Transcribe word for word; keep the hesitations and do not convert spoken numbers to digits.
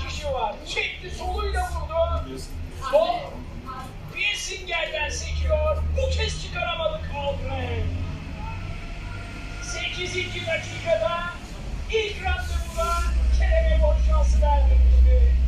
kişi var. Çekti soluyla vurdu. Top Biesinger'den sekiyor. Bu kez çıkaramadı Kaldırım. sekizinci dakikada ilk randevuda Kerem'e gol şansı verdi.